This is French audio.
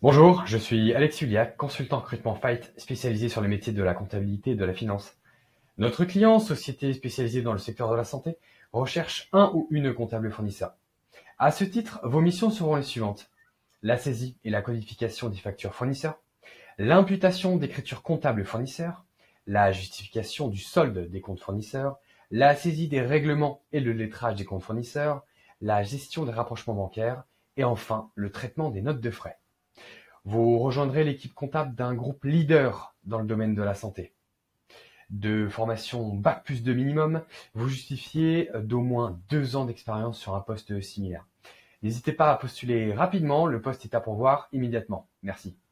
Bonjour, je suis Alex Uliac, consultant recrutement Fight, spécialisé sur les métiers de la comptabilité et de la finance. Notre client, société spécialisée dans le secteur de la santé, recherche un ou une comptable fournisseur. À ce titre, vos missions seront les suivantes. La saisie et la codification des factures fournisseurs, l'imputation d'écriture comptable fournisseur, la justification du solde des comptes fournisseurs, la saisie des règlements et le lettrage des comptes fournisseurs, la gestion des rapprochements bancaires et enfin le traitement des notes de frais. Vous rejoindrez l'équipe comptable d'un groupe leader dans le domaine de la santé. De formation Bac+2 minimum, vous justifiez d'au moins 2 ans d'expérience sur un poste similaire. N'hésitez pas à postuler rapidement, le poste est à pourvoir immédiatement. Merci.